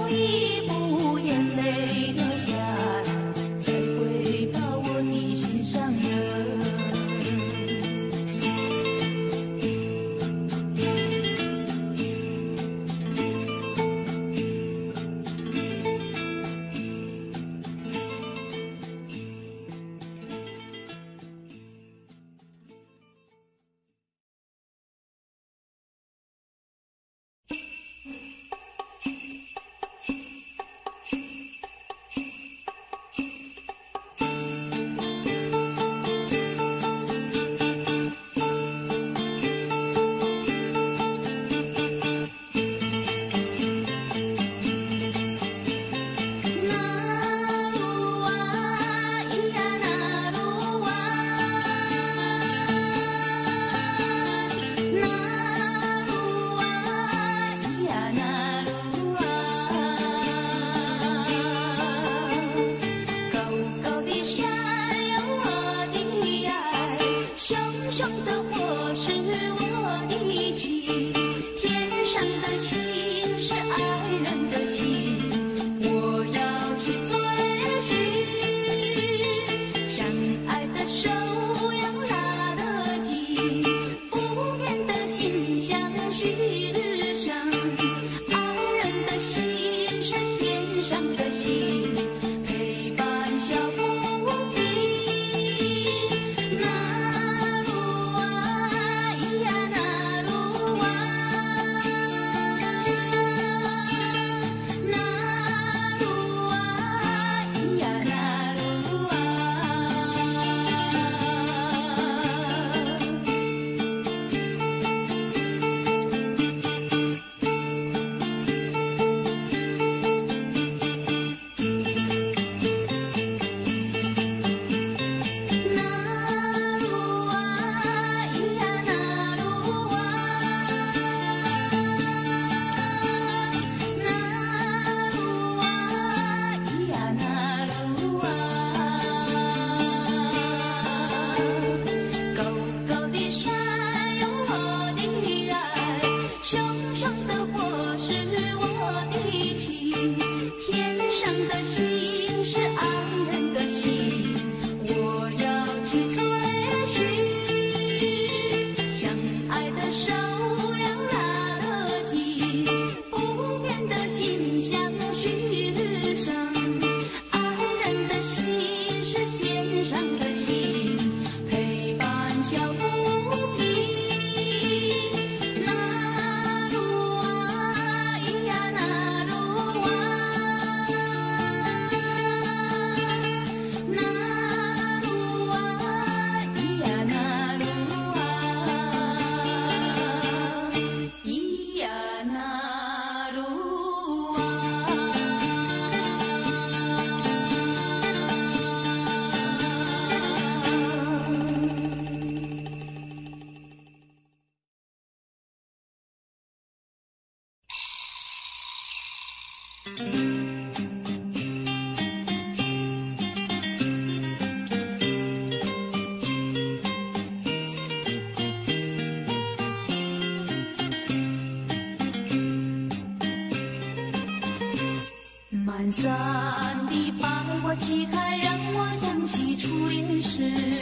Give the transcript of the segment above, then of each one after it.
满山的百花齐开，让我想起初恋时。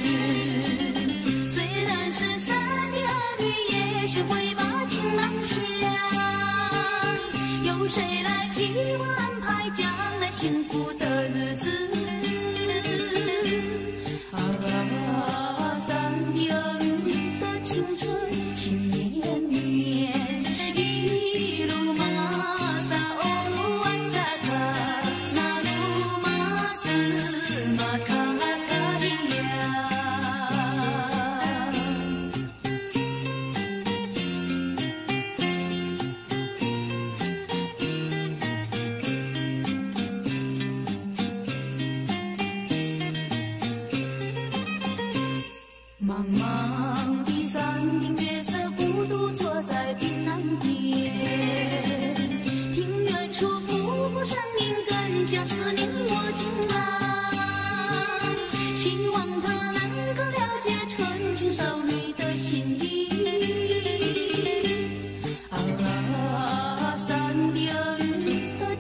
虽然是三的儿女，也学会把情郎想。有谁来替我安排将来幸福的日子？啊，三的儿女的青春情绵绵。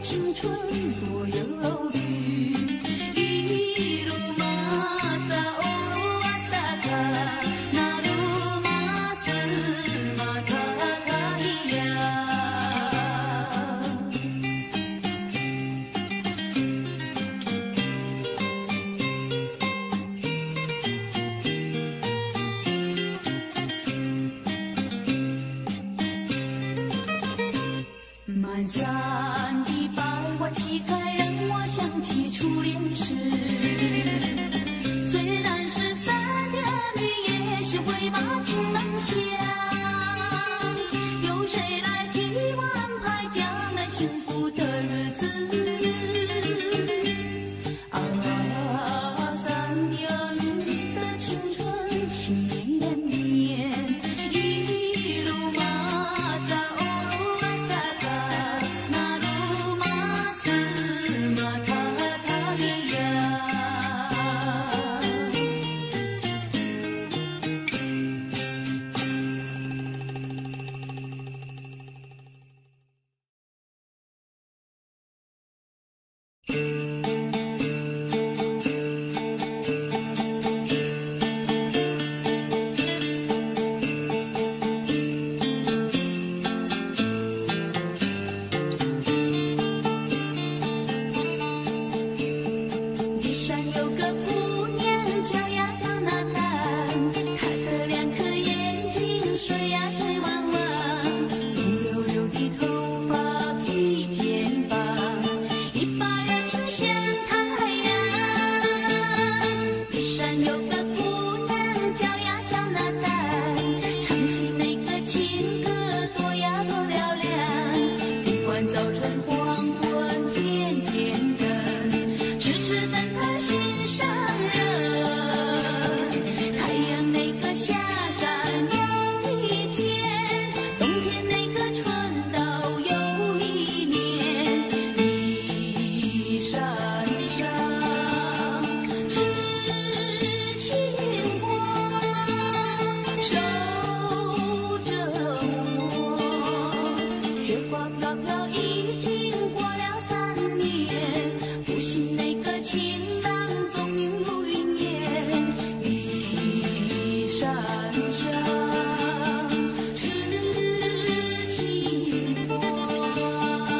青春多忧虑。一路马萨欧鲁阿萨卡，那路马斯马塔塔伊亚。满山的百花齐开，让我想起初恋时。虽然是三天女，也是回马情难相。有谁来替我安排江南幸福的日子？啊，三点雨的青春，情绵绵。一路马萨欧鲁阿萨卡，那路马斯马塔塔伊亚。骊山有个姑娘叫呀叫娜丹，她的两颗眼睛水呀水汪汪，乌溜溜的头发披肩膀，一把热情像太阳。骊山有个姑娘叫呀叫娜丹，唱起那个情歌多呀多嘹亮，不管早晨黄昏天天等，痴痴等他心上人。太阳那个下山有一天，冬天那个春到有一年。一山上是青花，守着我。雪花飘飘，已经过了3年，不信那个情郎踪影如云烟。一山上是青花。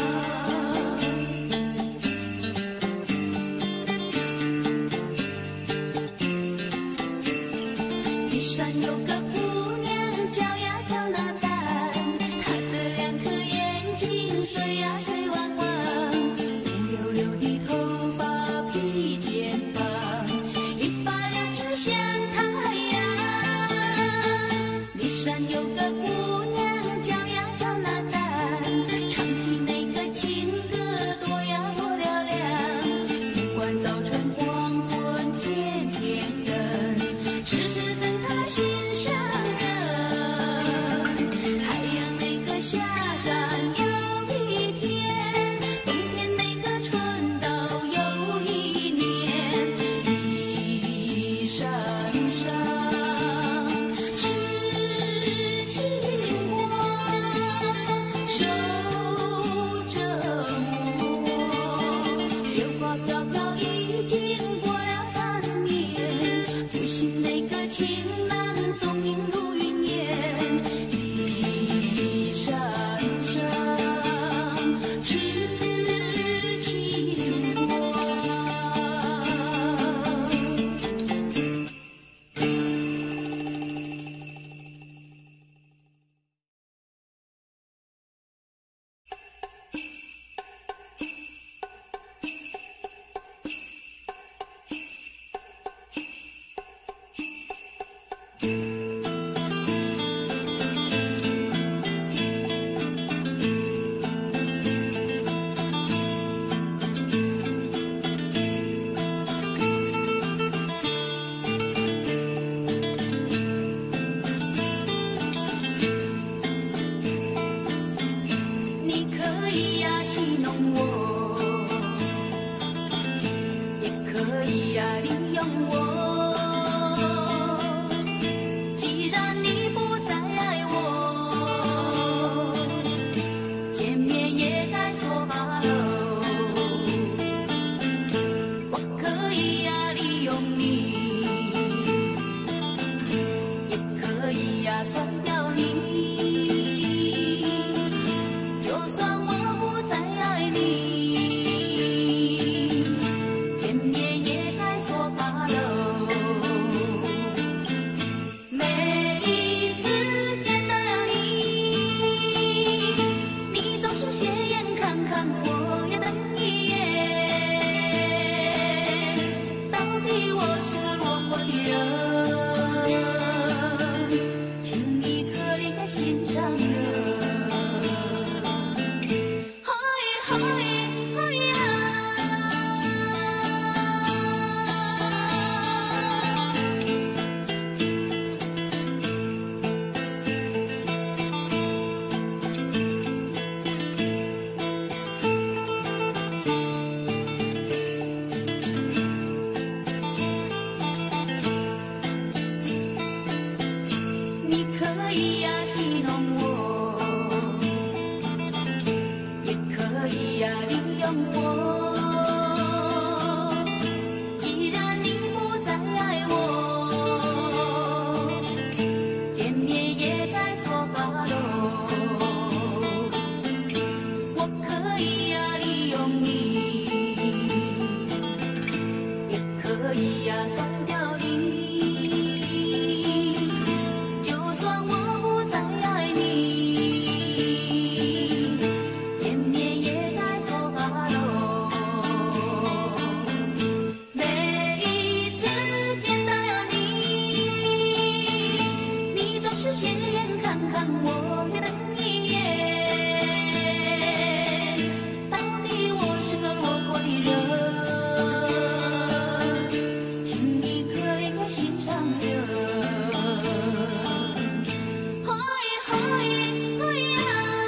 骊山有个姑娘叫呀叫娜丹，她的两颗眼睛水呀水汪汪，乌溜溜的头发披肩膀，一把热情像太阳。骊山有个姑娘叫呀叫娜丹，唱起那个情歌多呀多嘹亮，不管早晨黄昏天天等，痴痴等他心上人。太阳那个下山有一天，冬天那个春到有一年。一山上是青花，守着我。雪花飘飘，已经过了3年，不信那个情郎踪影如云烟。一山上是青花。你可以呀戏弄我，也可以呀利用我。既然你不再爱我，见面也该说罢了。 利用我。既然你不再爱我，见面也该说话喽。我可以呀利用你，也可以呀甩掉你。就算我不再爱你，见面也该说话喽。每一次见到你，你总是斜眼看看我也瞪一眼。到底我是个落魄的人，请你可怜我心上人。嘿嘿嘿呀！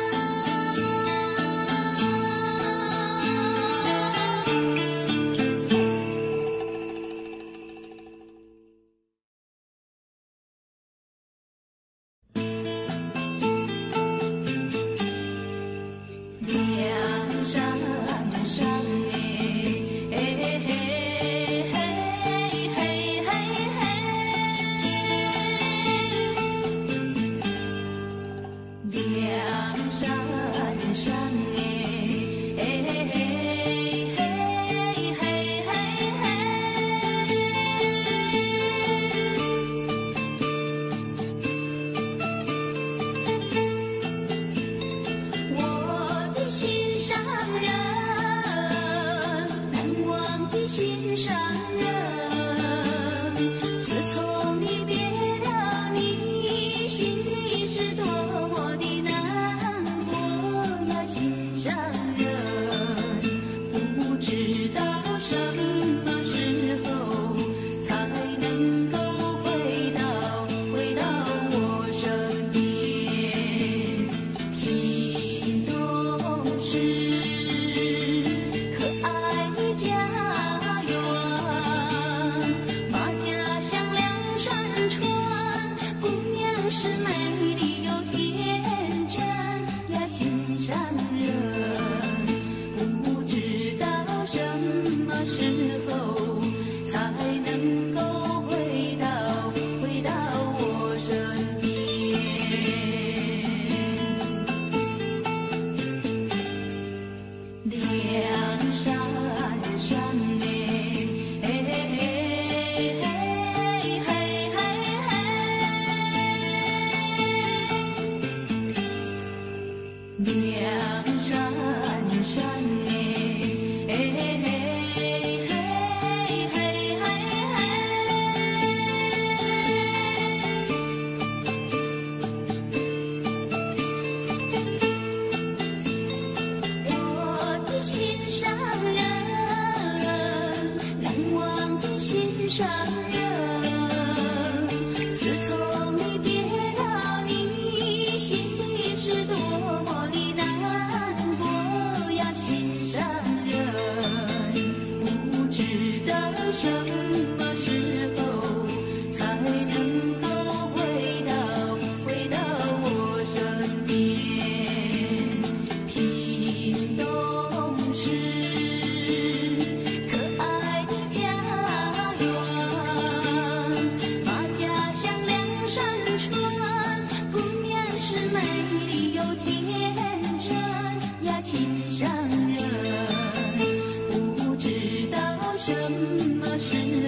梁山上哎，嘿嘿嘿嘿嘿嘿。梁山上哎，嘿嘿嘿嘿嘿嘿。我的心上人，难忘的心上人。自从你别了你，心里是多么的难过呀，心上人。不知道什么时候才能够回到我身边。屏东市可爱的家园，马家乡两山川，姑娘是美丽又天真呀，心上人。不知道什么时候才能够回到我身边。梁山上哎，嘿嘿嘿嘿嘿嘿。梁山上哎，嘿嘿嘿嘿嘿嘿。我的心上人，难忘的心上人。自从你别了你，心里是多么的难过呀，心上人。不知道什么时候才能够回到我身边。屏东市可爱的家园，马家乡两山川，姑娘是美丽又天真呀，心上人。不知道什么时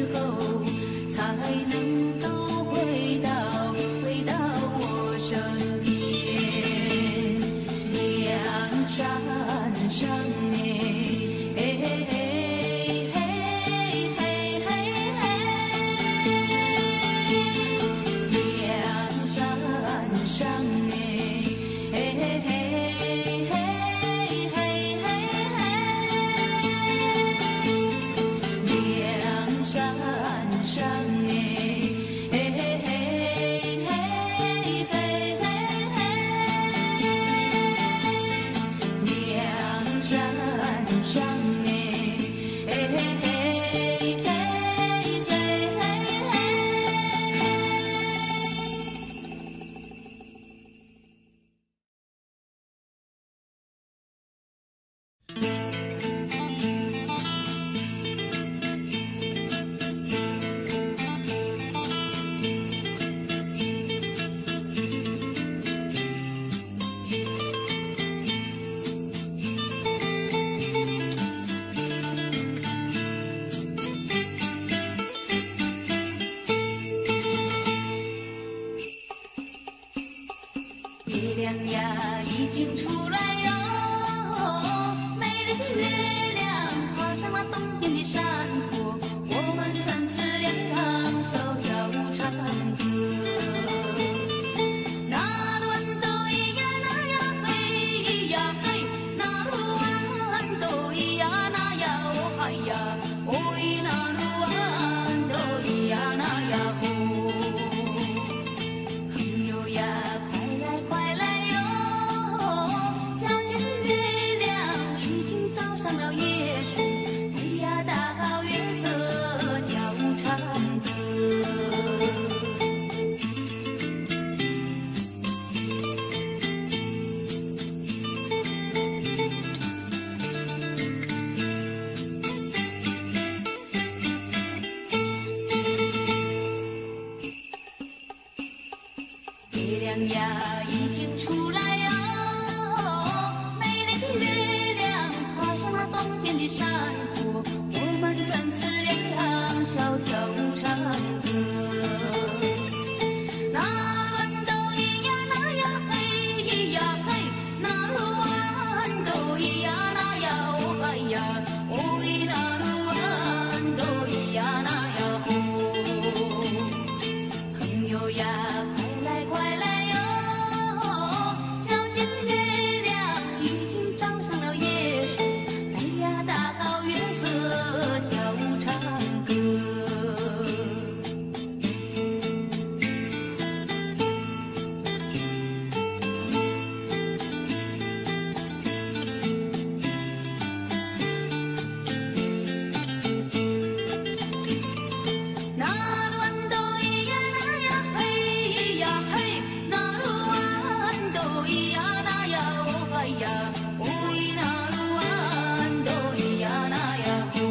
上了夜树，哎呀，大好月色跳舞唱歌。月亮呀，已经出来哟，美丽的月亮爬上那东边的山坡，我们曾自两小跳舞唱歌。那鸾斗咿呀那呀嘿咿呀嘿，那鸾斗咿呀那呀哦嗨呀，哦咿那鸾斗咿呀那呀吼，朋友呀。快来哟！瞧见月亮已经照上了夜树，哎呀，大好月色跳舞唱歌。那鸾斗咿呀那呀嘿咿呀嘿，那鸾斗咿呀那呀哦嗨呀，哦咿那鸾斗咿呀那呀吼，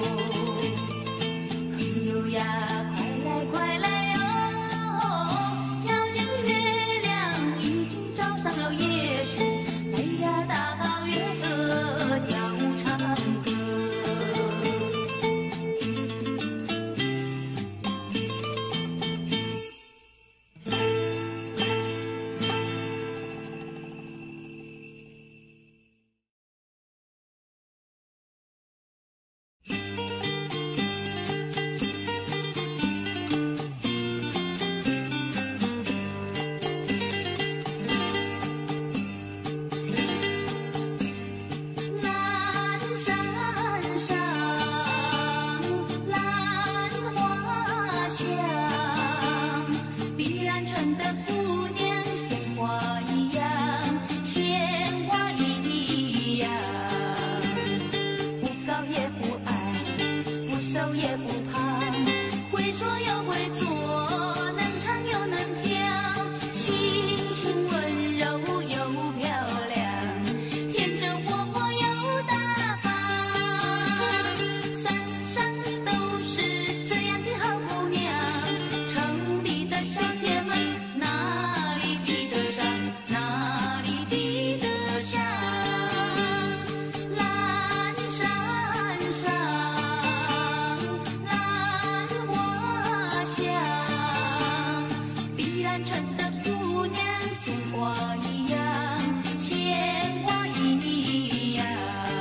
朋友呀，快来哟！瞧见月亮已经照上了夜树，哎呀，大好月色跳舞唱歌。蓝山上，兰花香，碧兰春的姑娘鲜花一样，鲜花一样，不高也不矮，不瘦也不胖，会说又会做，能唱又能跳，心情温柔又漂亮，天真活泼又大方，山上都是这样的好姑娘，城里的小姐们哪里比得上，哪里比得上？蓝山上，兰花香，碧兰春的姑娘鲜花一样，鲜花一样。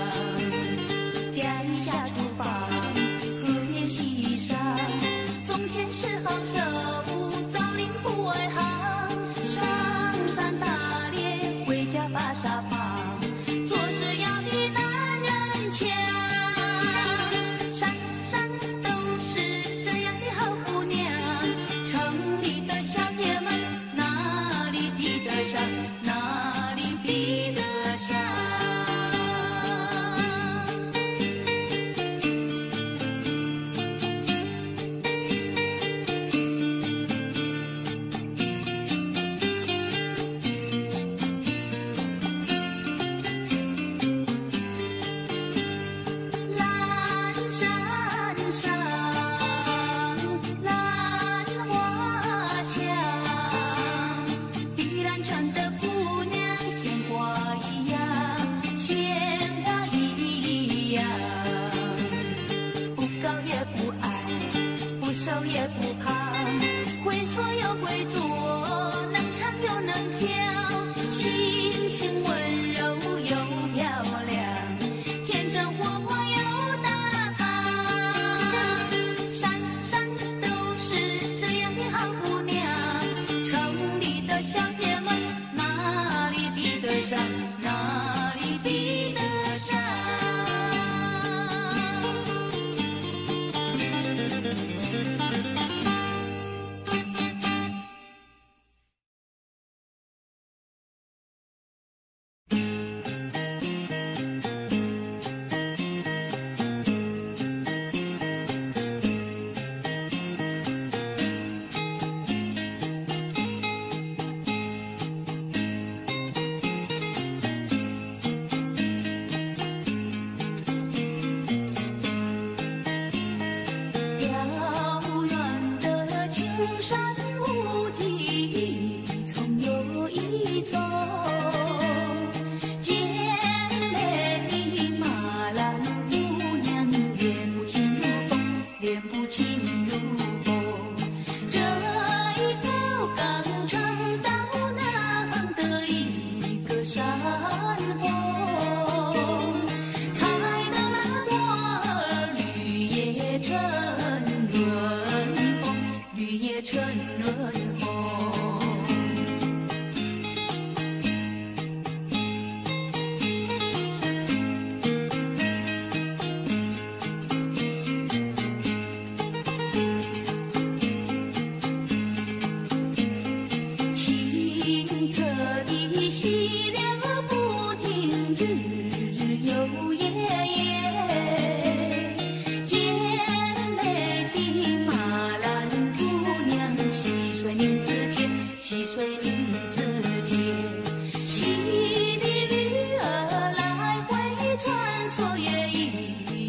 家里下厨房，河边溪上，种田是好手，造林不外行，上山打猎，回家把沙放，做事要比男人强。山上都是这样的好姑娘，城里的小姐们哪里比得上，哪里比得上？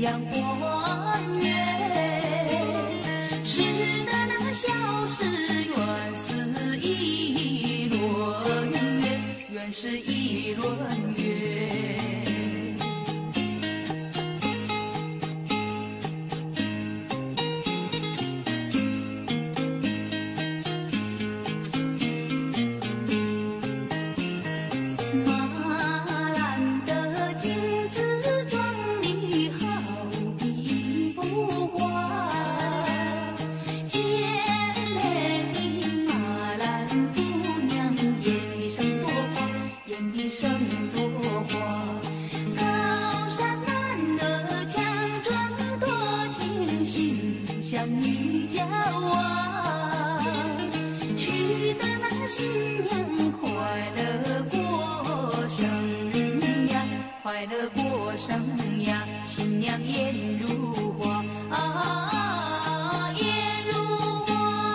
阳还原。是的那小事原是一轮月，原是一轮月。快乐过生呀，新娘颜如花啊，颜如花。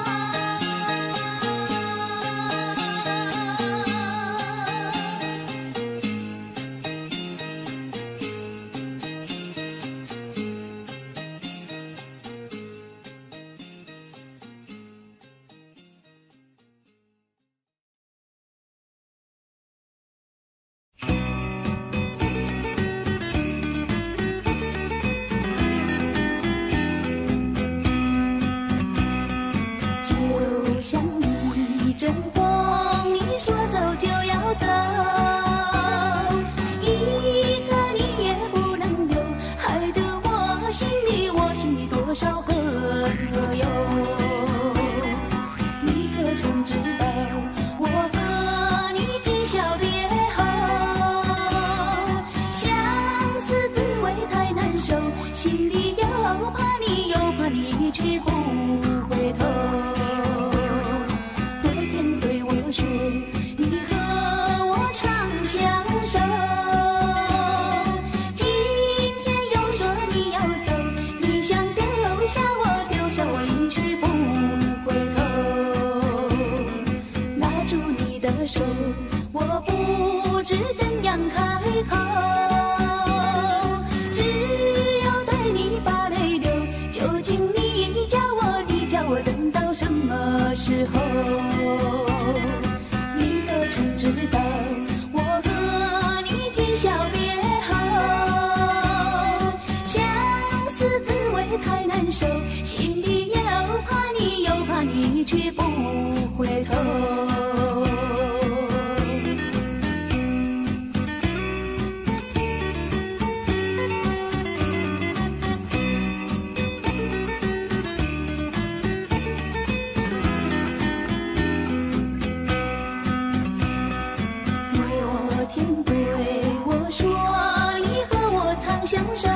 阵风，你说走就要走，一刻你也不能留，害得我心里多少恨和忧。你可曾知道，我和你今宵别后，相思滋味太难受，心里又怕你却不回头。你和我长相守，今天又说你要走，你想丢下我一去不回头。拉住你的手，我不知怎样开口，只有对你把泪流。究竟你叫我等到什么时候？知道我和你今宵别后，相思滋味太难受，心里又怕你却不回头。相守，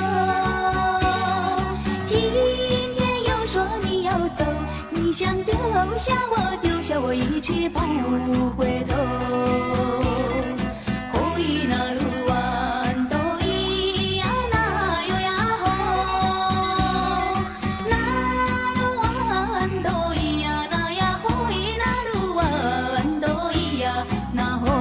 今天又说你要走，你想丢下我一去不回头。回那路弯都咿呀那哟呀吼，那路弯都咿呀那呀吼，那路弯都咿呀那吼。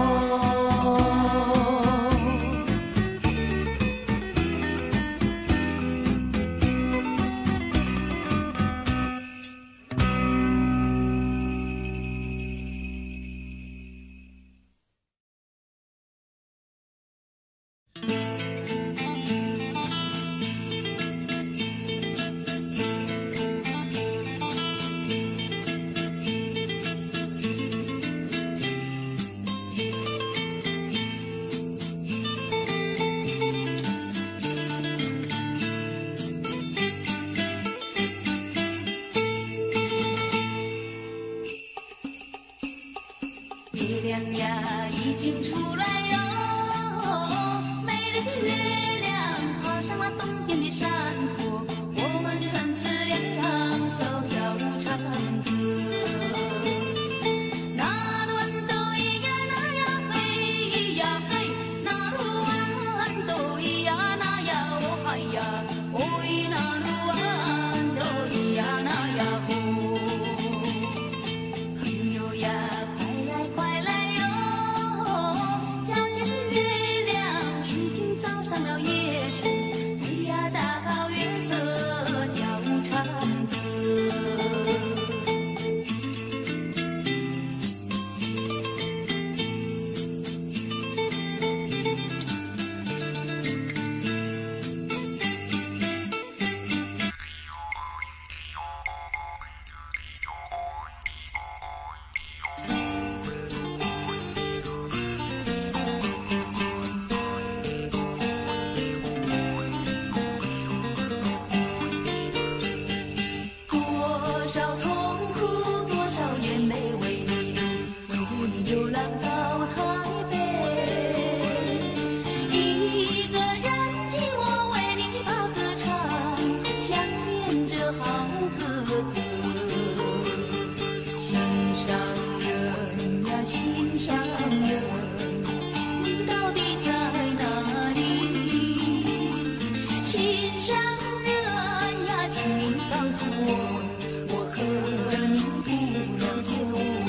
月亮呀，已经出来哟，美丽的月亮爬上了东边的山坡，我们曾自两小跳舞唱歌。那路弯都咿呀那呀嘿咿呀嘿，那路弯都咿呀那呀哦嗨呀哦咿，那路弯都咿呀那呀吼。朋友呀，快来哟！皎洁的月亮已经照上了夜色，飞呀大着好哥哥。心上人呀，心上人，你到底在哪里？心上人呀，请你告诉我，我和你不了解我。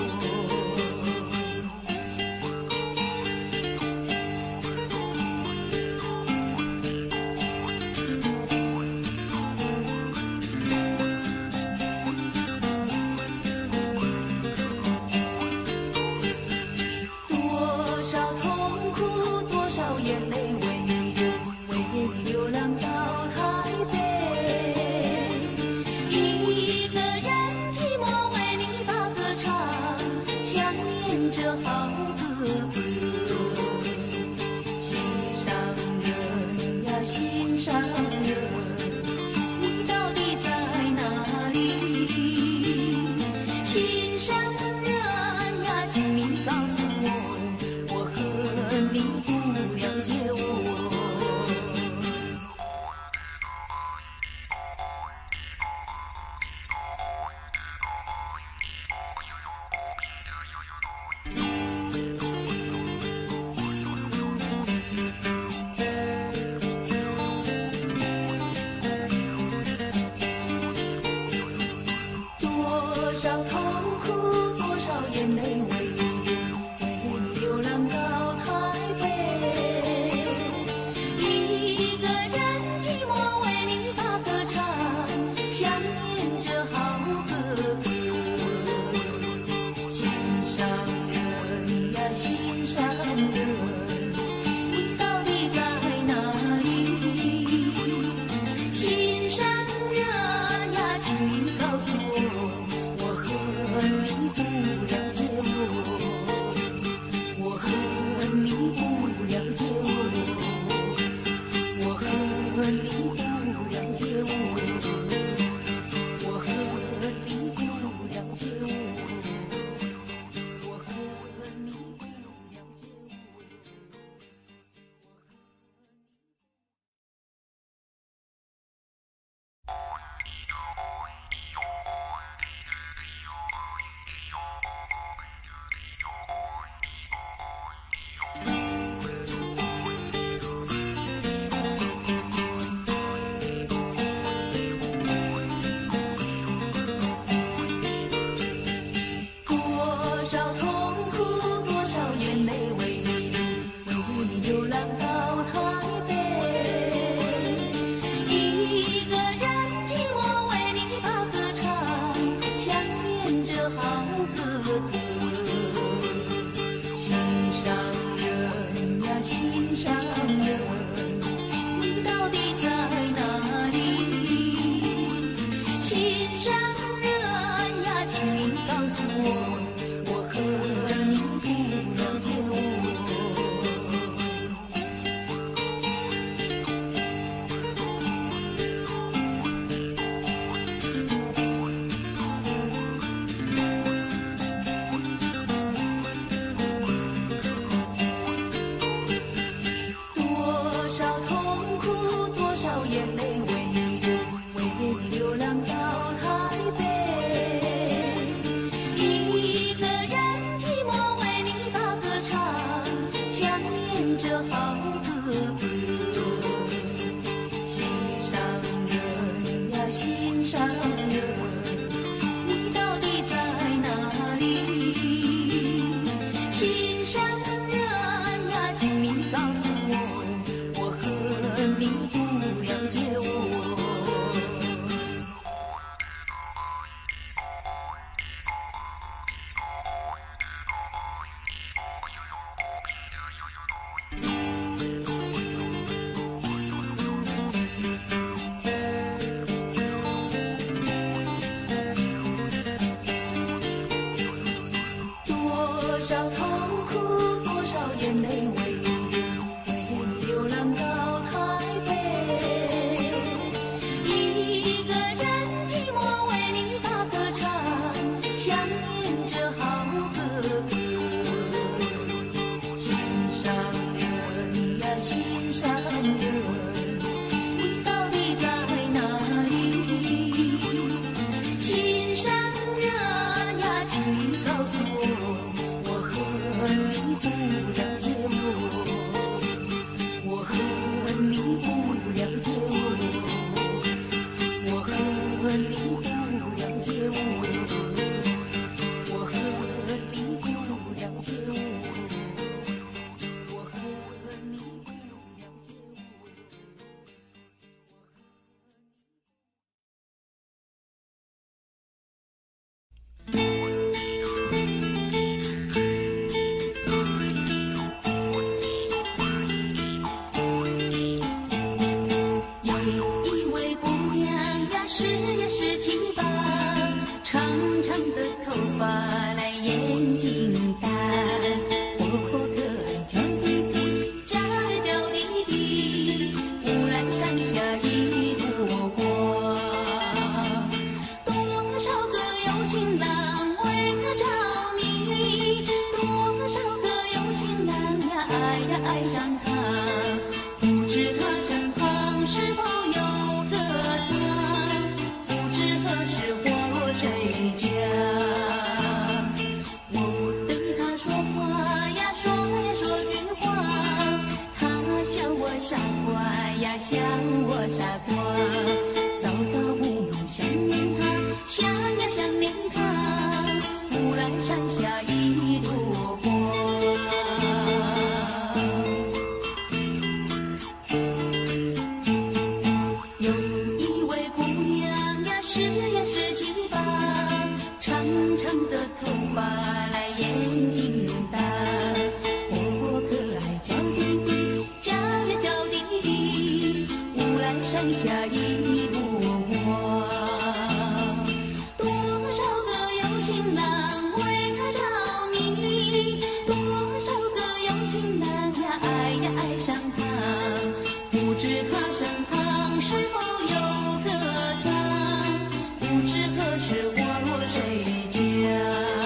一朵花。多少个有情郎为她着迷，多少个有情郎呀爱上她，不知她身旁是否有个他，不知何时花落谁家。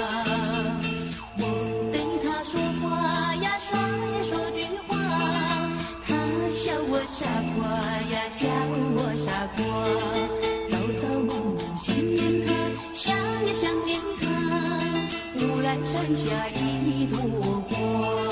我对她说话呀，说句话，她笑我傻瓜呀，笑我傻瓜。朝朝暮暮想念她，想呀想念她，乌来山下一朵花。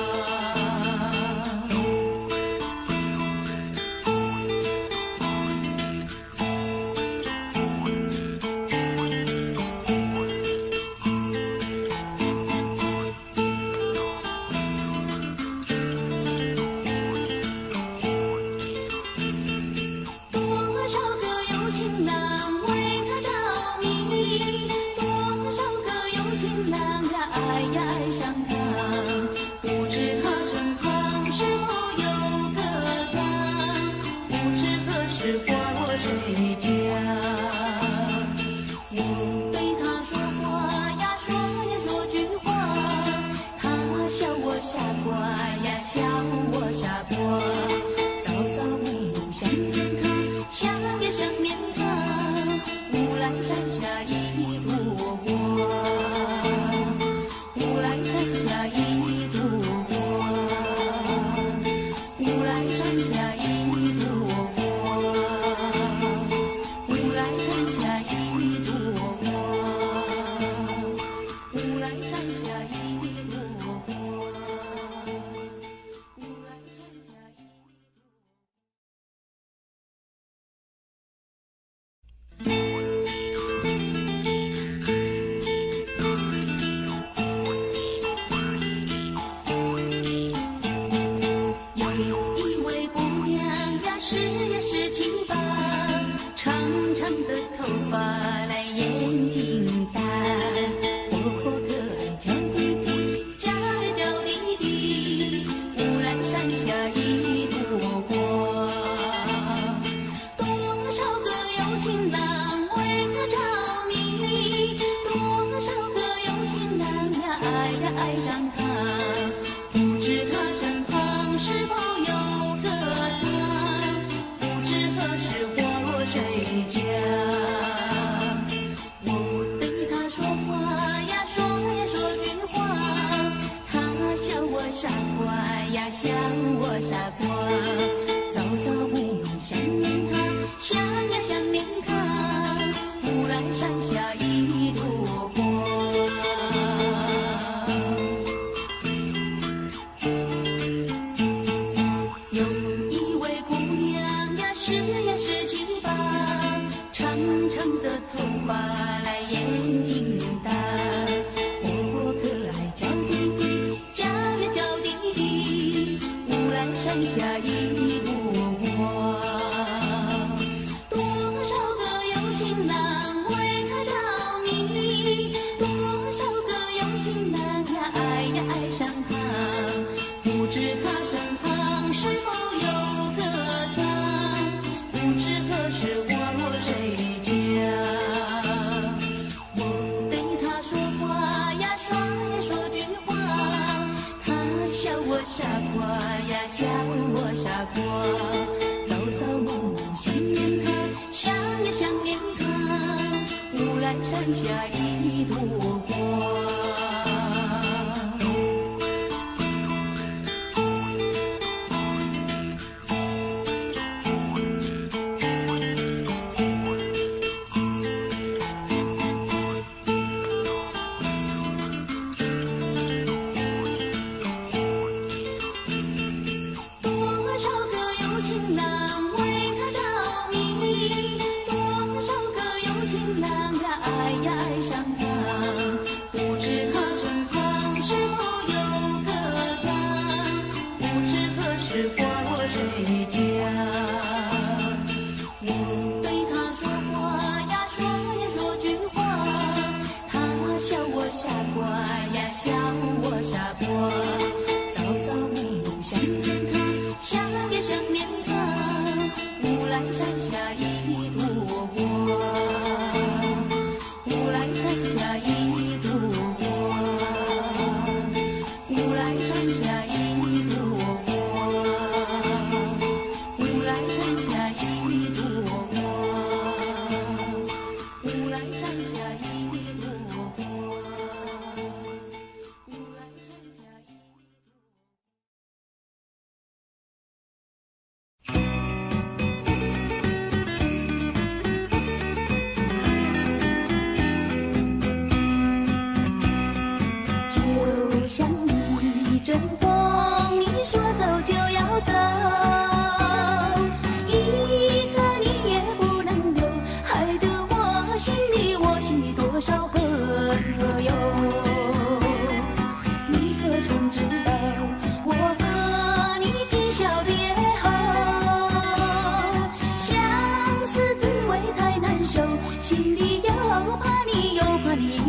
爱上他，不知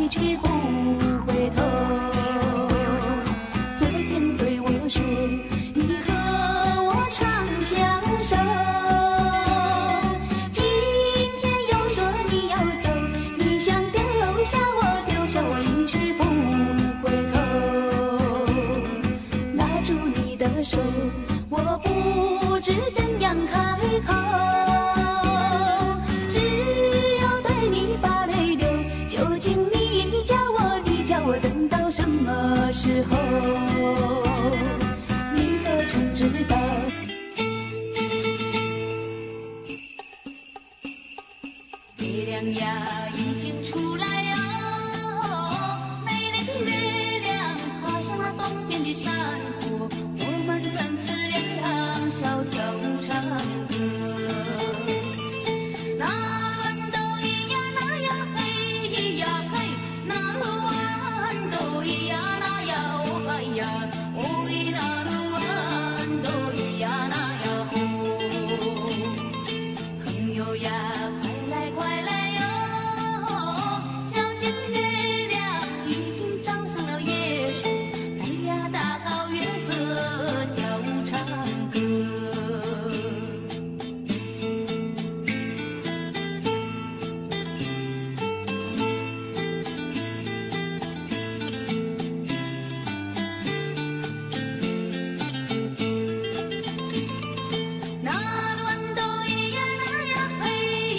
一去不回头。昨天对我说，你和我长相守。今天又说你要走，你想丢下我，丢下我一去不回头。拉住你的手，我不知怎样开口。等到什么时候？你何曾知道？月亮呀，已经出来哦，美丽的月亮爬上那东边的山坡，我们曾吃两小跳舞唱歌。那轮都咿呀那呀嘿咿呀嘿，那路都咿呀那呀哦哎呀，哦咿那噜啊，都咿呀那呀吼。朋友呀，快来快来哟，瞧见月亮已经照上了椰树，哎呀大好月色跳舞唱歌。那轮都咿呀那呀嘿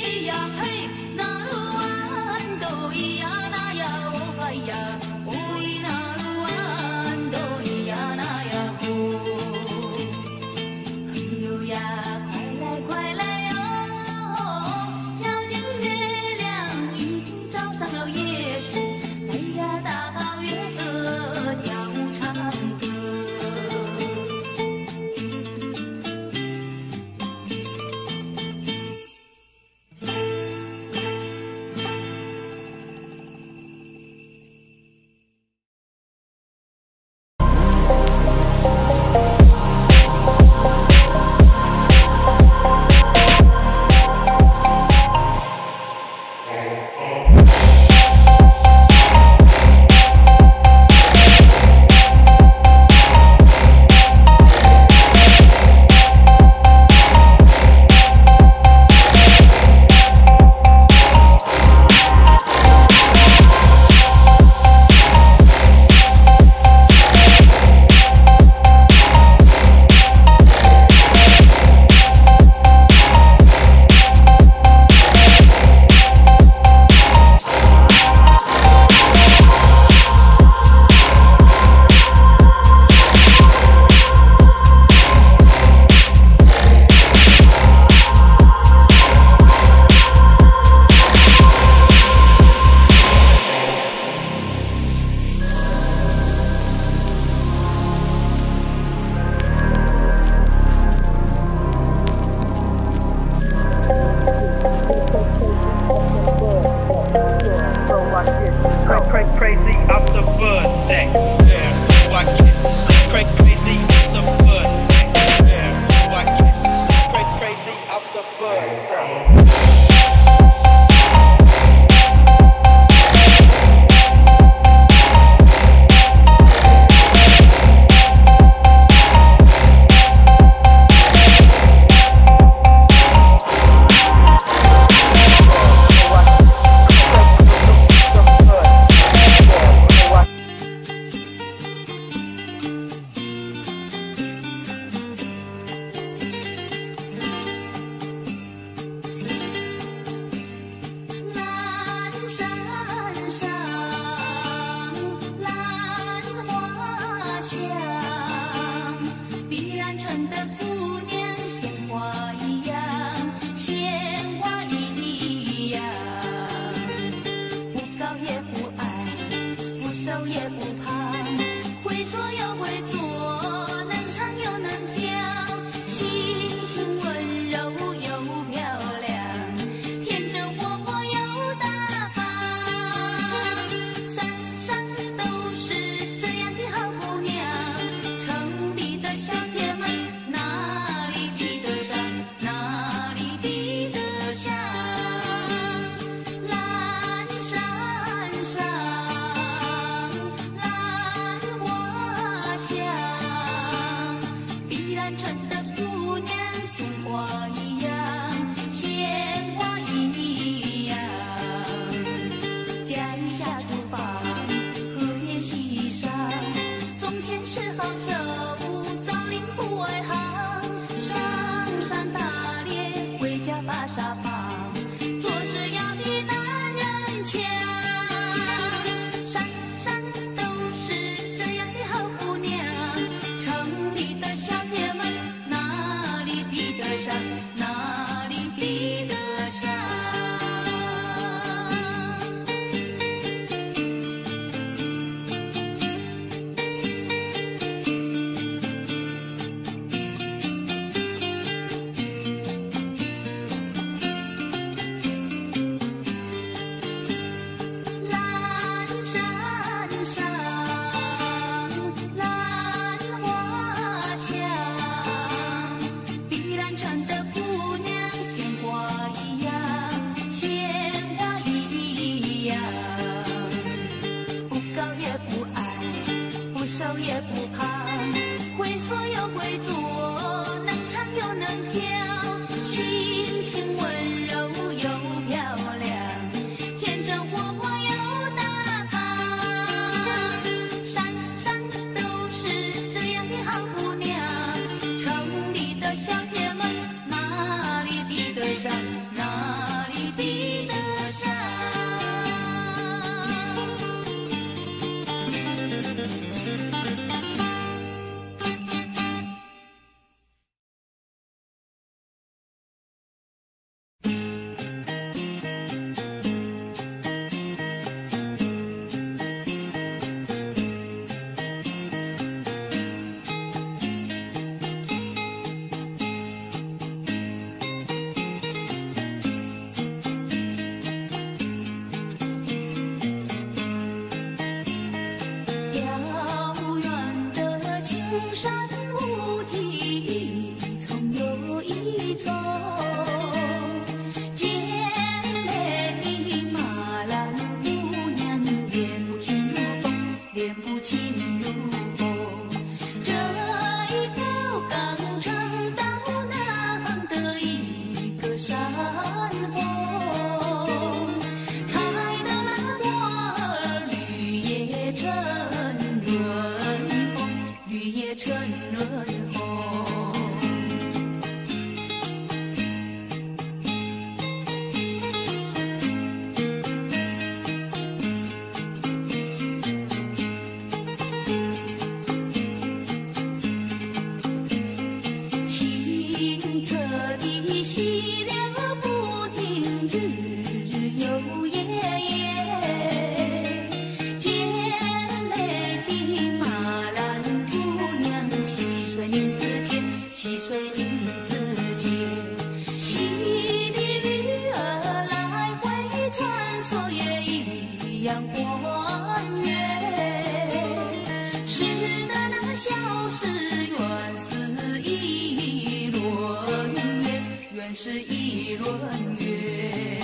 是一轮月。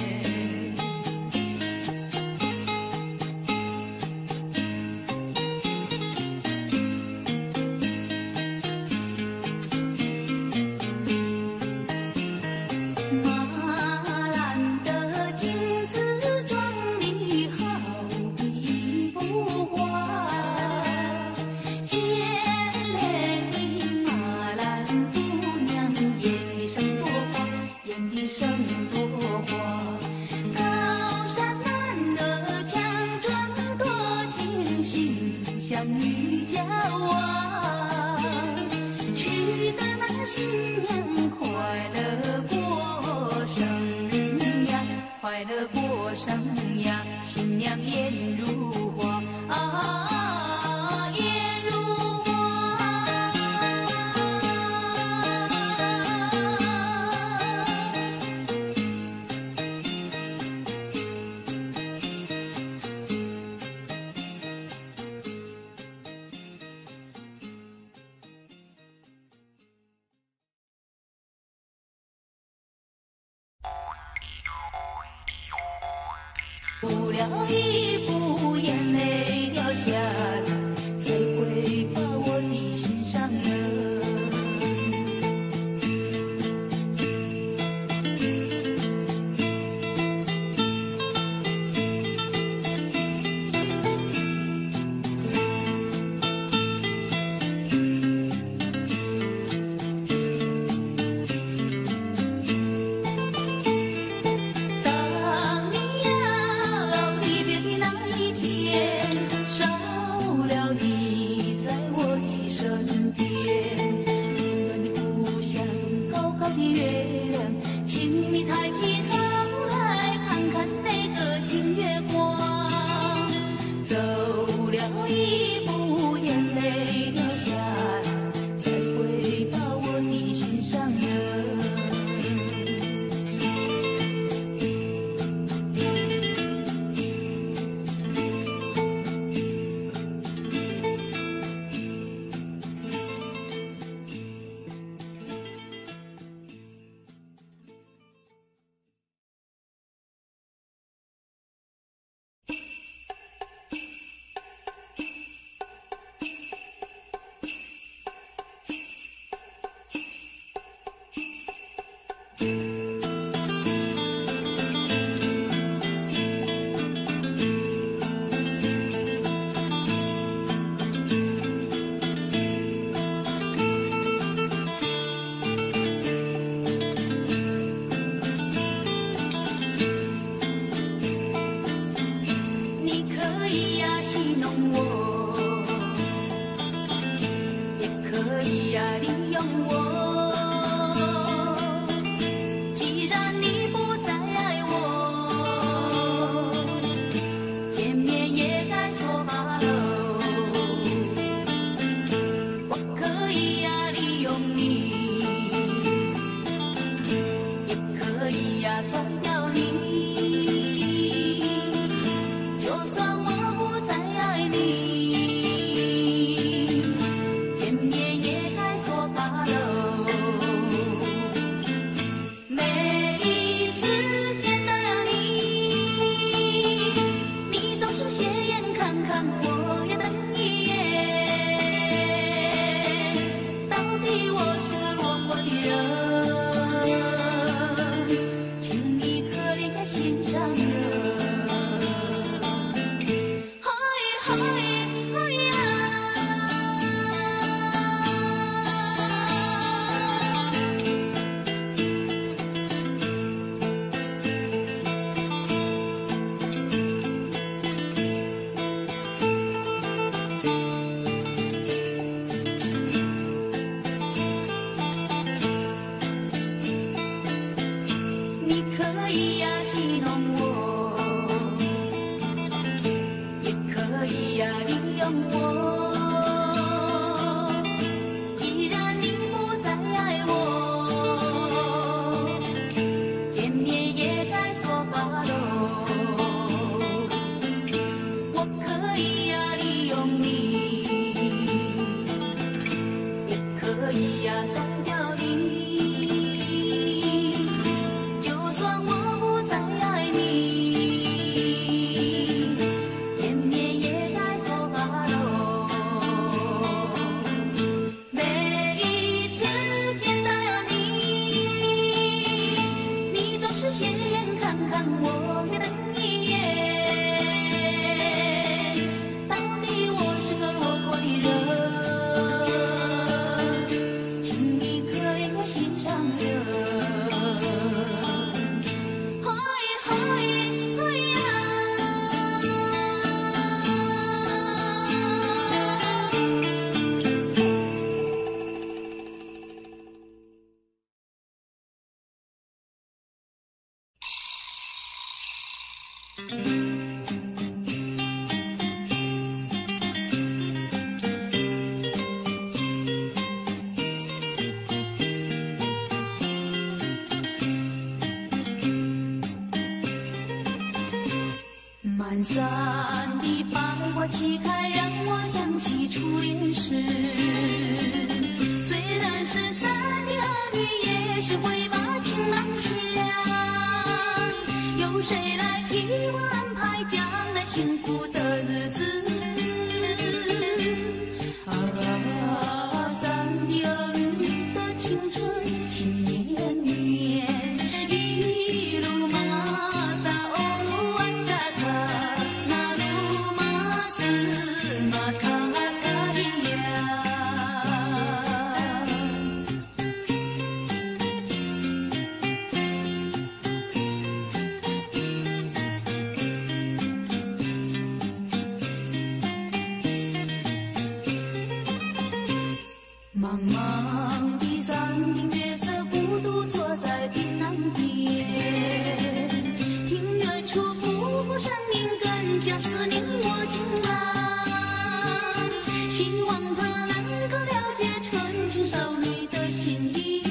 哭了一步，眼泪掉下来，才会把我的心上人。 我也等一眼。到底我是个落魄的人，请你可怜我心上人。嗨嗨嗨呀！满山的百花齐开，让我想起初恋时。虽然是三的儿女，也是会把情郎想。有谁来替我安排将来幸福的日子？啊，三的儿女的青春情绵绵，一路马萨哦路啊萨卡，那路马斯马卡卡伊呀。茫茫的山顶，月色孤独坐在冰南边，听远处瀑布声音，更加思念我情郎。希望他能够了解纯情少女的心意。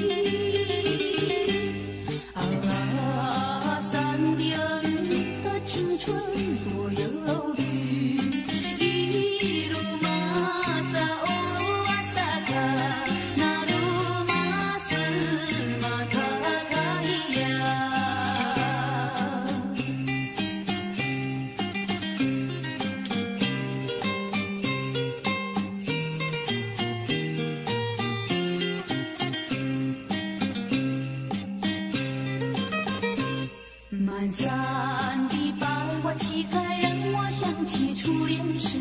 啊，三的儿女的青春多忧虑，一路马萨哦路啊萨卡，那路马斯马卡卡伊呀。满山的百花齐开，让我想起初恋时。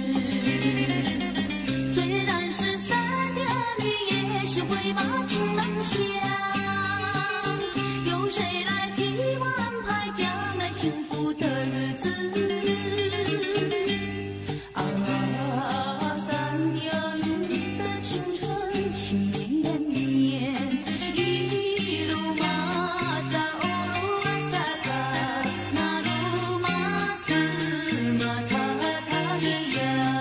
虽然是三的儿女，也是会把情郎想。有谁来替我安排将来幸福的日子？啊，三的儿女的青春情绵绵，一路马萨哦路啊萨卡，那路马斯马卡卡伊呀。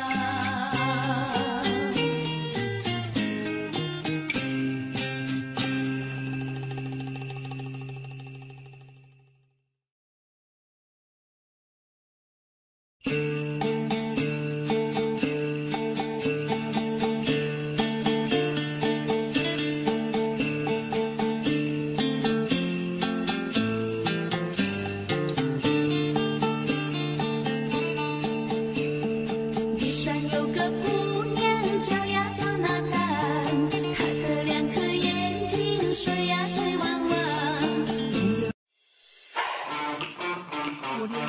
骊山有个姑娘叫呀叫娜丹，她的两颗眼睛水呀水汪汪。我的